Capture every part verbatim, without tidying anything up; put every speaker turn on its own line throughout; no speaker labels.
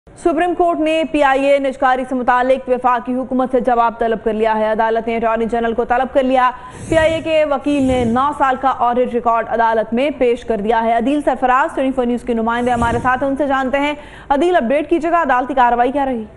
Supreme Court ने PIA निजकारी से मुतालिक वफाकी हुकूमत से जवाब तलब कर लिया है। अदालत ने अटॉर्नी जनरल को तलब कर लिया। पीआईए के वकील ने नौ साल का ऑडिट रिकॉर्ड अदालत में पेश कर दिया है। Adeel Sarfaraz twenty four news के नुमाइंदे हमारे साथ, उनसे जानते हैं। अदील, अपडेट कीजिएगा, अदालती कार्रवाई क्या रही?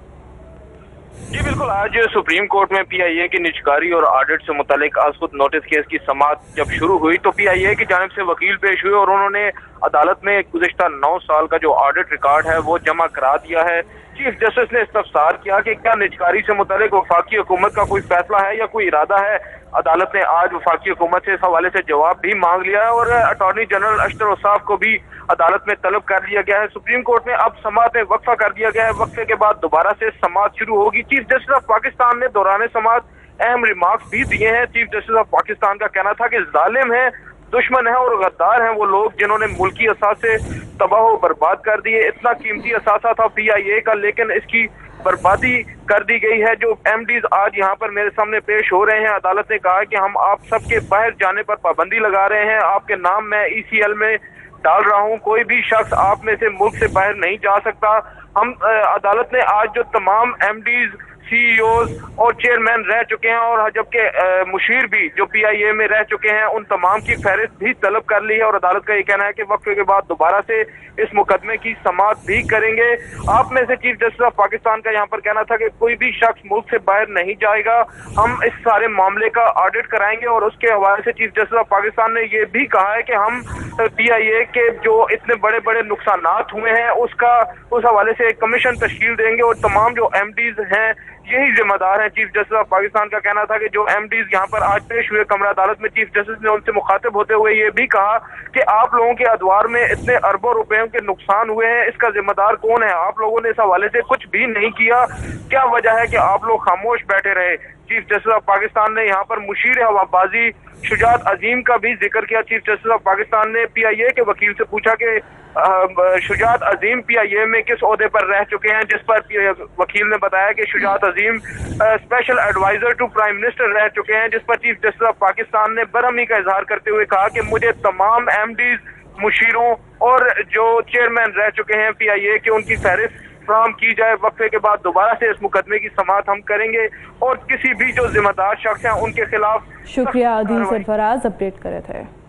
जी बिल्कुल, आज सुप्रीम कोर्ट में पीआईए की निजकारी और ऑडिट से मुतालिक आज खुद नोटिस केस की समाअत जब शुरू हुई तो पीआईए की जानिब से वकील पेश हुए और उन्होंने अदालत में गुज़िश्ता नौ साल का जो ऑडिट रिकॉर्ड है वो जमा करा दिया है। चीफ जस्टिस ने इस्तफसार किया कि क्या निजकारी से मुतालिक वफाकी हुकूमत का कोई फैसला है या कोई इरादा है। अदालत ने आज वफाकी हुकूमत से इस हवाले से जवाब भी मांग लिया है और अटॉर्नी जनरल अशतर औसाफ को भी अदालत में तलब कर लिया गया है। सुप्रीम कोर्ट में अब समाअत में वक्फा कर दिया गया है। वक्फे के बाद दोबारा से समाअत शुरू होगी। चीफ जस्टिस ऑफ पाकिस्तान ने दौरान समाअत अहम रिमार्क्स भी दिए हैं। चीफ जस्टिस ऑफ पाकिस्तान का कहना था कि जालिम है, दुश्मन है और गद्दार हैं वो लोग जिन्होंने मुल्की असासे तबाह व बर्बाद कर दिए। इतना कीमती असासा था पीआईए का, लेकिन इसकी बर्बादी कर दी गई है। जो एमडीज आज यहाँ पर मेरे सामने पेश हो रहे हैं, अदालत ने कहा है कि हम आप सबके बाहर जाने पर पाबंदी लगा रहे हैं। आपके नाम मैं ईसीएल में डाल रहा हूँ, कोई भी शख्स आप में से मुल्क से बाहर नहीं जा सकता। हम अदालत ने आज जो तमाम एमडीज, सीईओज और चेयरमैन रह चुके हैं और जबकि मुशीर भी जो पीआईए में रह चुके हैं उन तमाम की फहरिस्त भी तलब कर ली है और अदालत का ये कहना है कि वक्फे के बाद दोबारा से इस मुकदमे की समाअत भी करेंगे। आप में से चीफ जस्टिस ऑफ पाकिस्तान का यहाँ पर कहना था कि कोई भी शख्स मुल्क से बाहर नहीं जाएगा, हम इस सारे मामले का ऑडिट कराएंगे और उसके हवाले से चीफ जस्टिस ऑफ पाकिस्तान ने ये भी कहा है कि हम पीआईए के जो इतने बड़े बड़े नुकसानात हुए हैं उसका उस हवाले से एक कमीशन तश्कील देंगे और तमाम जो एमडीज हैं यही जिम्मेदार हैं। चीफ जस्टिस ऑफ पाकिस्तान का कहना था कि जो एमडीज यहाँ पर आज पेश हुए कमरा अदालत में, चीफ जस्टिस ने उनसे मुखातिब होते हुए ये भी कहा कि आप लोगों के अदवार में इतने अरबों रुपयों के नुकसान हुए हैं, इसका जिम्मेदार कौन है? आप लोगों ने इस हवाले से कुछ भी नहीं किया। क्या वजह है कि आप लोग खामोश बैठे रहे? चीफ जस्टिस ऑफ पाकिस्तान ने यहाँ पर मुशीर हवाबाजी शुजात अजीम का भी जिक्र किया। चीफ जस्टिस ऑफ पाकिस्तान ने पीआईए के वकील से पूछा कि शुजात अजीम पीआईए में किस ओहदे पर रह चुके हैं, जिस पर वकील ने बताया कि Shujaat Azeem special adviser to prime minister रह चुके हैं, जिस पर चीफ जस्टिस ऑफ पाकिस्तान ने बरहमी का इजहार करते हुए कहा कि मुझे तमाम एमडीज, मुशीरों और जो चेयरमैन रह चुके हैं पीआईए के उनकी फहरिस्त फ्राहम की जाए। वक्फे के बाद दोबारा से इस मुकदमे की समाअत हम करेंगे और किसी भी जो जिम्मेदार शख्स हैं उनके खिलाफ।
शुक्रिया अदील सरफराज, अपडेट करे थे।